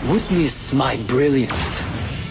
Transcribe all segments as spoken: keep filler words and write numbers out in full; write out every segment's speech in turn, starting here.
Witness my brilliance.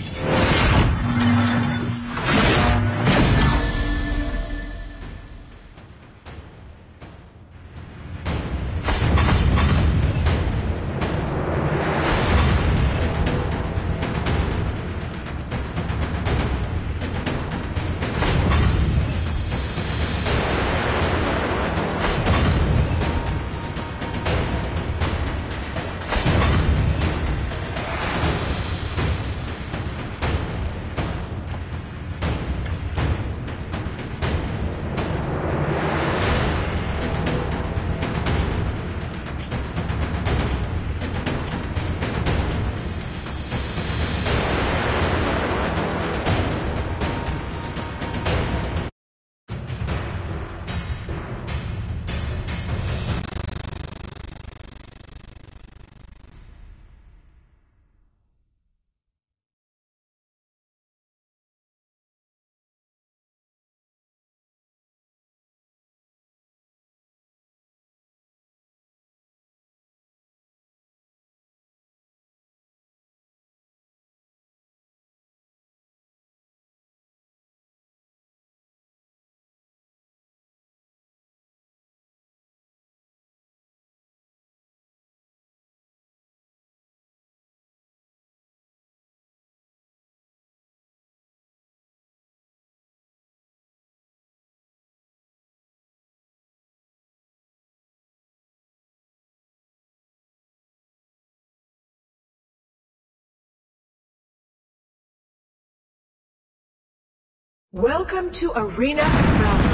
Welcome to Arena Realm.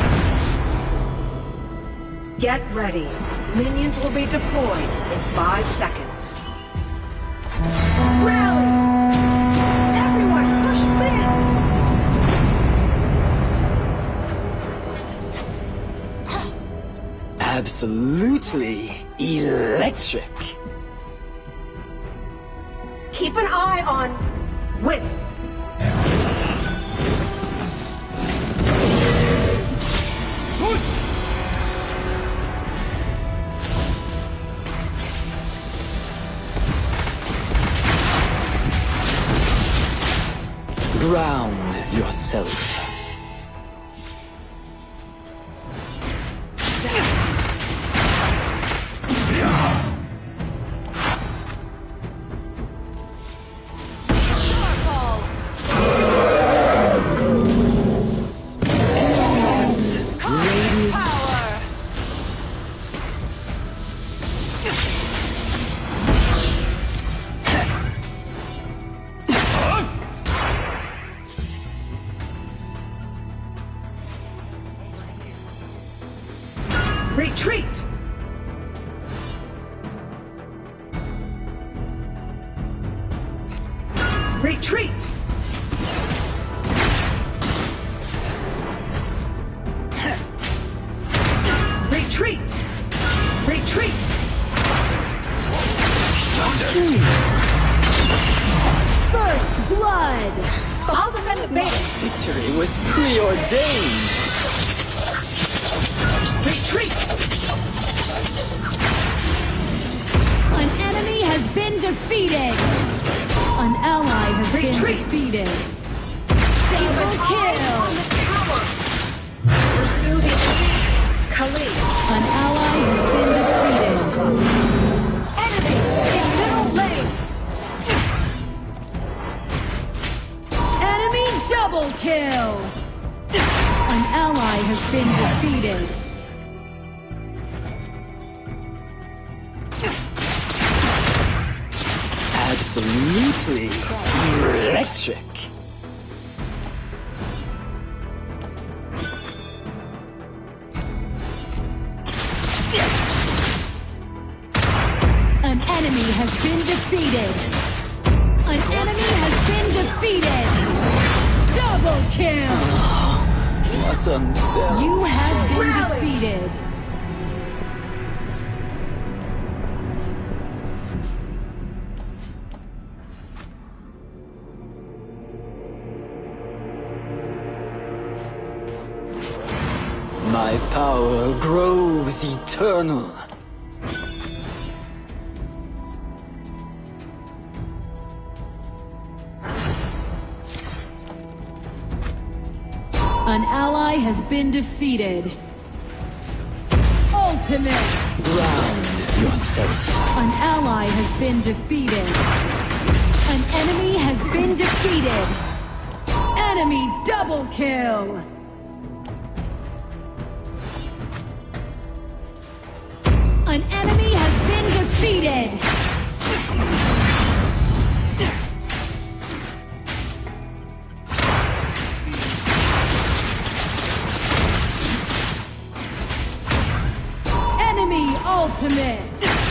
Get ready. Minions will be deployed in five seconds. Rally! Everyone, push in! Absolutely electric. Keep an eye on Wisp. Ground yourself. Retreat! Retreat! Retreat! Retreat! First blood! I'll defend the base! Victory was preordained. Retreat! An enemy has been defeated! An ally has Retreat. been defeated! Keep an Double eye kill! on the tower! Pursue the enemy! Kali! An ally has been defeated! Enemy in middle lane! Enemy double kill! An ally has been defeated! Absolutely electric. An enemy has been defeated! An enemy has been defeated! Double kill! What's unbearable? You have been Rally. defeated! My power grows eternal. An ally has been defeated. Ultimate! Ground yourself. An ally has been defeated. An enemy has been defeated. Enemy double kill! An enemy has been defeated! Enemy ultimate!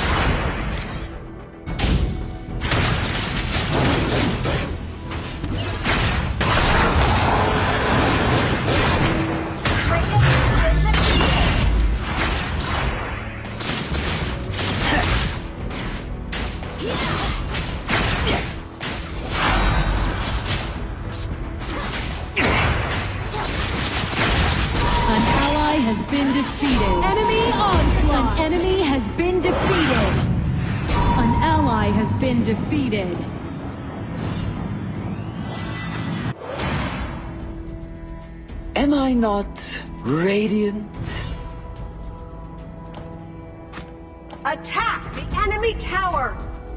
Has been defeated. Enemy onslaught! An enemy has been defeated. An ally has been defeated. Am I not radiant? Attack the enemy tower!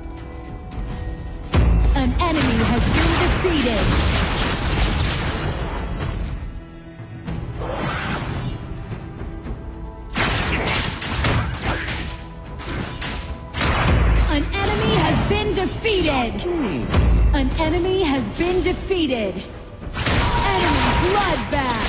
An enemy has been defeated. An enemy has been defeated! An enemy has been defeated! Enemy bloodbath!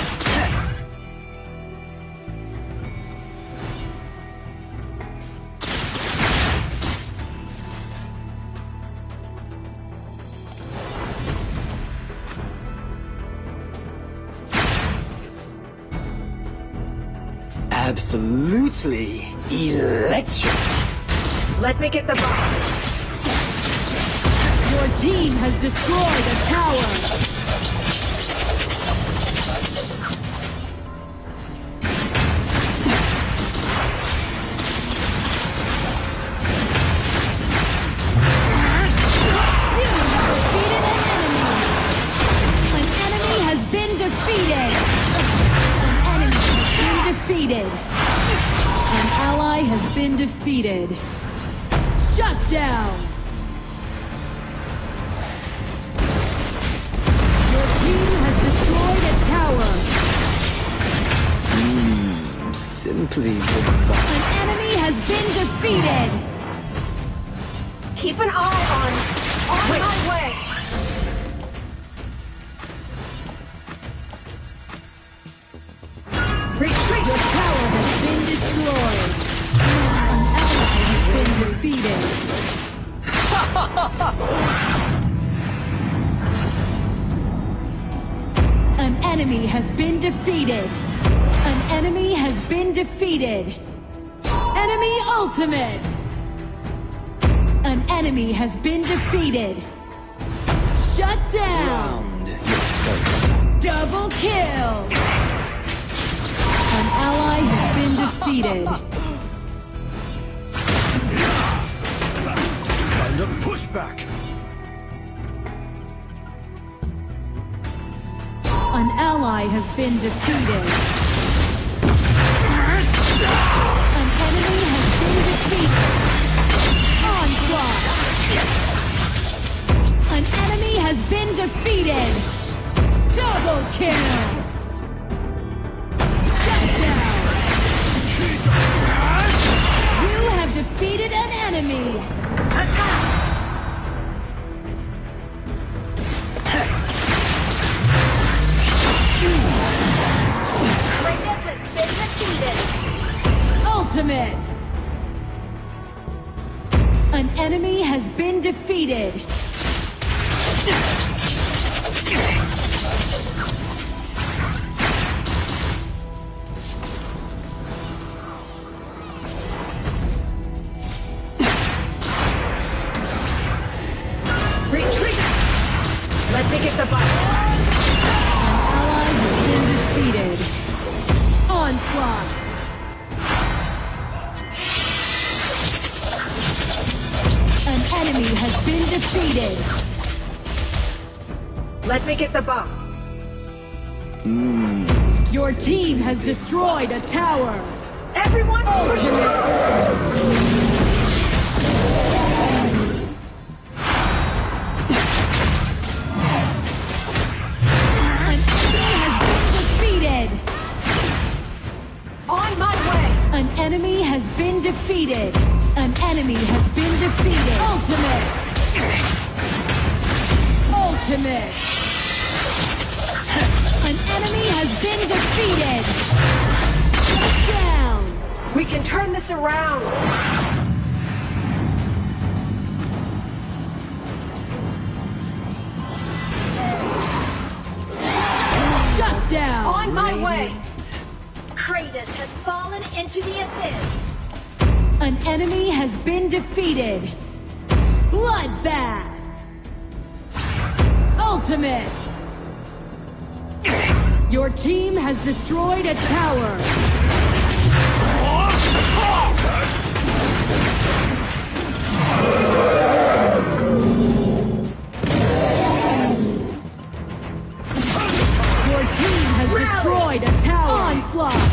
Absolutely electric. Let me get the bomb. Your team has destroyed a tower! You have defeated an enemy! An enemy has been defeated! An enemy has been defeated! An ally has been defeated! Shut down! Your team has destroyed a tower! Mmm, simply divine. An enemy has been defeated! Keep an eye on. On Wait. my way. Retreat. Your tower has been destroyed! An ally has been defeated! An enemy has been defeated! An enemy has been defeated! Enemy ultimate! An enemy has been defeated! Shut down! Ground yourself. Double kill! An ally has been defeated! Kind of pushback. An ally has been defeated! An enemy has been defeated! Onslaught! An enemy has been defeated! Double kill! Shut down! You have defeated an enemy! Attack. Greatness has been defeated. Ultimate! An enemy has been defeated! Retreat. Let me get the bomb. An ally has been defeated! Onslaught! An enemy has been defeated! Let me get the bomb. Mmm, Your team has destroyed a tower. Everyone, push it! An enemy has been defeated. On my way! An enemy has been defeated. An enemy has been defeated. Ultimate. Ultimate. An enemy has been defeated. Shut down. We can turn this around! Shut down. On my way! Kratos has fallen into the abyss. An enemy has been defeated. Bloodbath. Ultimate. Your team has destroyed a tower. Your team has destroyed a tower. Onslaught.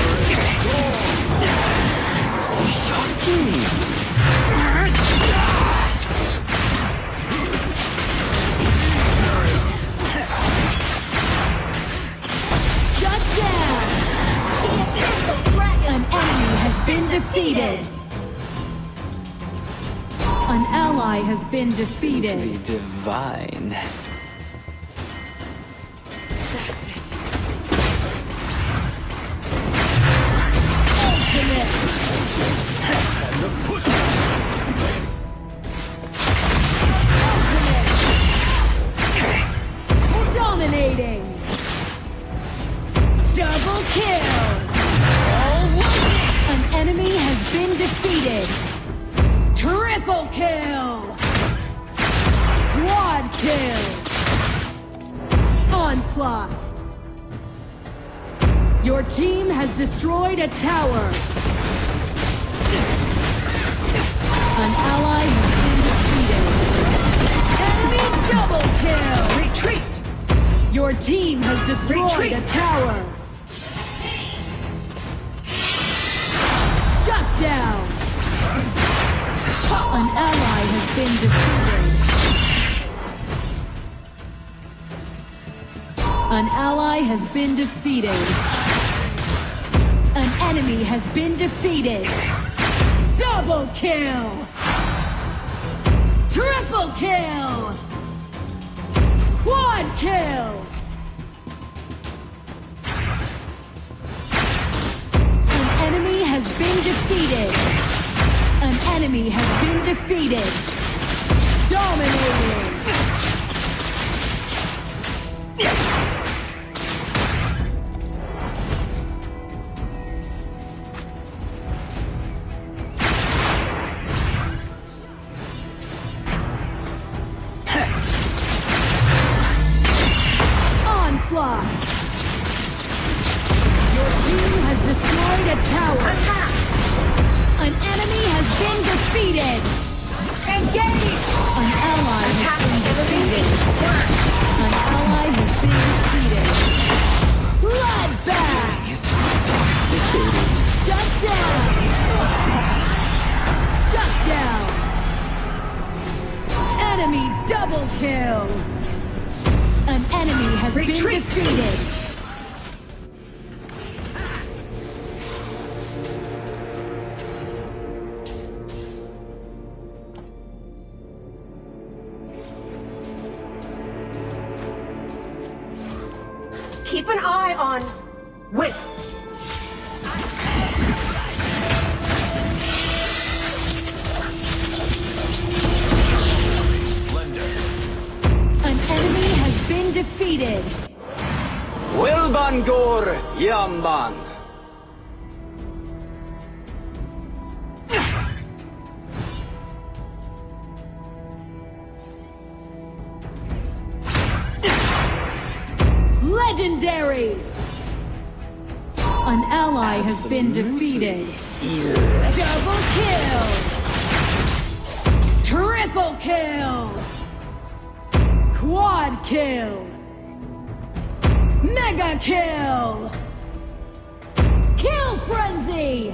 Shut down. The abyssal dragon An enemy has been defeated. An ally has been defeated. Simply divine. Ultimate. Ultimate. Dominating. Double kill. An enemy has been defeated. Triple kill. Quad kill. Onslaught. Your team has destroyed a tower. An ally has been defeated. Enemy double kill. Retreat! Your team has destroyed Retreat. a tower. Shut down. An ally has been defeated. An ally has been defeated. An enemy has been defeated. Double kill. Triple kill. Quad kill. An enemy has been defeated. An enemy has been defeated. Dominating. Onslaught. Your team has destroyed a tower. Attack! An enemy has been defeated. Engage! An ally has Attack been the enemy! defeated. An ally has been defeated. Bloodbath. Is intoxicating. Shut down. Shut down. Enemy double kill. An enemy has been Retreat. defeated. Keep an eye on Wisp. An enemy has been defeated. Wilbangor Yamban. Legendary. An ally has been defeated. Electric. Double kill. Triple kill. Quad kill. Mega kill. Kill frenzy!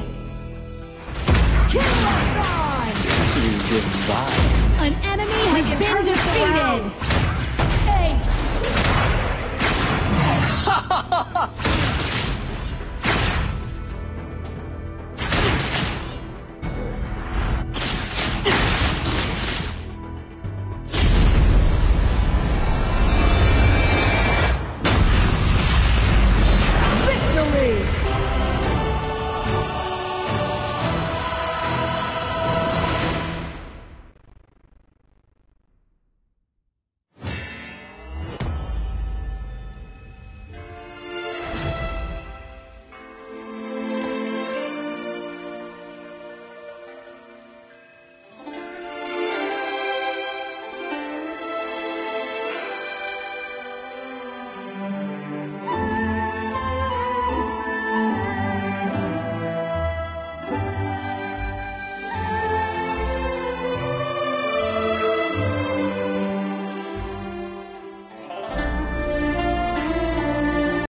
Kill Simply divine. An enemy We has can been turn this defeated! around.